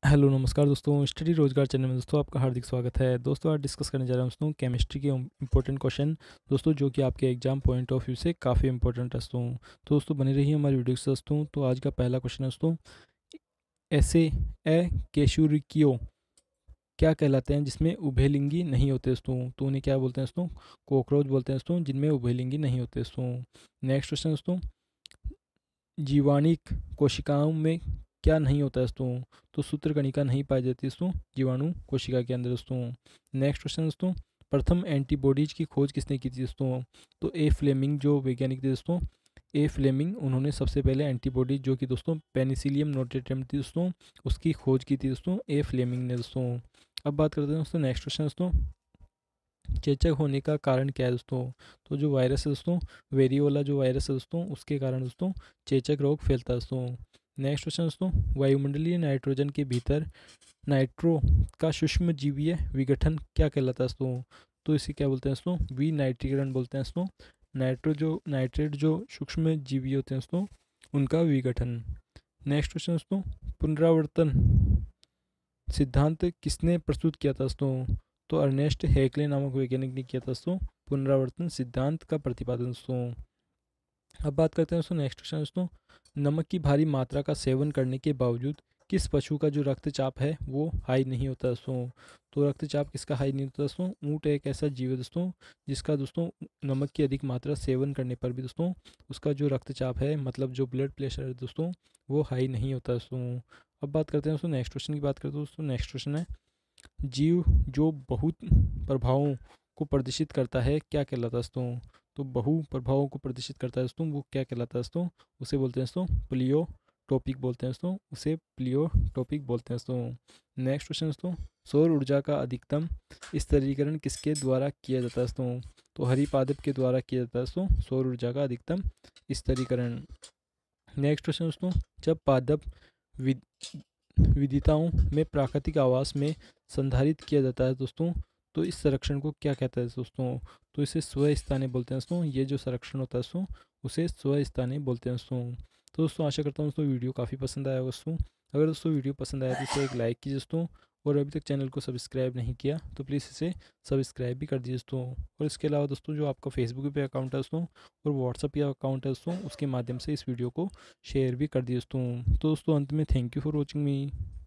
Hello नमस्कार दोस्तों, study रोजगार चैनल में दोस्तों आपका हार्दिक स्वागत है। दोस्तों आज डिस्कस करने जा रहा हूँ दोस्तों केमिस्ट्री के इंपॉर्टेंट क्वेश्चन दोस्तों, जो कि आपके एग्जाम पॉइंट ऑफ व्यू से काफ़ी इंपॉर्टेंट है दोस्तों। तो दोस्तों बने रहिए हमारी वीडियो से दोस्तों। तो आज का पहला क्वेश्चन है दोस्तों, ऐसे अकेशुरिकियो क्या कहलाते हैं जिसमें उभयलिंगी नहीं होते दोस्तों। तो उन्हें क्या बोलते हैं दोस्तों? कॉकरोच बोलते हैं दोस्तों, जिनमें उभयलिंगी नहीं होते दोस्तों। नेक्स्ट क्वेश्चन दोस्तों, जीवाणिक कोशिकाओं में क्या नहीं होता है दोस्तों? तो सूत्रकणिका नहीं पाई जाती दोस्तों जीवाणु कोशिका के अंदर दोस्तों। नेक्स्ट क्वेश्चन दोस्तों, प्रथम एंटीबॉडीज की खोज किसने की थी दोस्तों? तो ए फ्लेमिंग जो वैज्ञानिक थे दोस्तों, ए फ्लेमिंग, उन्होंने सबसे पहले एंटीबॉडी जो कि दोस्तों पेनिसिलियम नोटेटम थी दोस्तों, उसकी खोज की थी दोस्तों ए फ्लेमिंग ने दोस्तों। अब बात करते हैं दोस्तों नेक्स्ट क्वेश्चन दोस्तों, चेचक होने का कारण क्या है दोस्तों? तो जो वायरस है दोस्तों, वेरियोला जो वायरस है दोस्तों, उसके कारण दोस्तों चेचक रोग फैलता है दोस्तों। नेक्स्ट क्वेश्चन दोस्तों, वायुमंडलीय नाइट्रोजन के भीतर नाइट्रो का सूक्ष्म जीवीय विघटन क्या कहलाता है दोस्तों? तो इसे क्या बोलते हैं दोस्तों? विनाइट्रीकरण बोलते हैं दोस्तों। नाइट्रेट जो सूक्ष्म जीवी होते हैं दोस्तों, उनका विघटन। नेक्स्ट क्वेश्चन दोस्तों, पुनरावर्तन सिद्धांत किसने प्रस्तुत किया था दोस्तों? तो अर्नेस्ट हेक्ले नामक वैज्ञानिक ने किया था दोस्तों पुनरावर्तन सिद्धांत का प्रतिपादन दोस्तों। अब बात करते हैं दोस्तों नेक्स्ट क्वेश्चन दोस्तों, नमक की भारी मात्रा का सेवन करने के बावजूद किस पशु का जो रक्तचाप है वो हाई नहीं होता दोस्तों? तो रक्तचाप किसका हाई नहीं होता दोस्तों? ऊँट एक ऐसा जीव है दोस्तों जिसका दोस्तों नमक की अधिक मात्रा सेवन करने पर भी दोस्तों उसका जो रक्तचाप है, मतलब जो ब्लड प्रेशर है दोस्तों, वो हाई नहीं होता दोस्तों। अब बात करते हैं दोस्तों नेक्स्ट क्वेश्चन की बात करते हैं दोस्तों। नेक्स्ट क्वेश्चन है, जीव जो बहुत प्रभावों को प्रदर्शित करता है क्या कहलाता है दोस्तों? तो बहु प्रभावों को प्रदर्शित करता है दोस्तों, वो क्या कहलाता है दोस्तों? उसे बोलते हैं दोस्तों प्लियोटॉपिक बोलते हैं दोस्तों, उसे प्लियोटॉपिक बोलते हैं दोस्तों। नेक्स्ट क्वेश्चन दोस्तों, सौर ऊर्जा का अधिकतम स्तरीकरण किसके द्वारा किया जाता है दोस्तों? तो हरिपादप के द्वारा किया जाता है दोस्तों सौर ऊर्जा का अधिकतम स्तरीकरण। नेक्स्ट क्वेश्चन दोस्तों, जब पादप विविधताओं में प्राकृतिक आवास में संधारित किया जाता है दोस्तों, तो इस संरक्षण को क्या कहता है दोस्तों? तो इसे स्वस्थानीय बोलते हैं दोस्तों। ये जो संरक्षण होता है दोस्तों, उसे स्वस्थानीय बोलते हैं दोस्तों। तो दोस्तों आशा करता हूँ दोस्तों वीडियो काफ़ी पसंद आया होगा दोस्तों। अगर दोस्तों वीडियो पसंद आया तो इसे एक लाइक कीजिए दोस्तों, और अभी तक चैनल को सब्सक्राइब नहीं किया तो प्लीज़ इसे सब्सक्राइब भी कर दीजिए दोस्तों। और इसके अलावा दोस्तों जो आपका फेसबुक पे अकाउंट है दोस्तों और व्हाट्सअप का अकाउंट है दोस्तों, उसके माध्यम से इस वीडियो को शेयर भी कर दिए दोस्तों। तो दोस्तों अंत में thank you for watching me.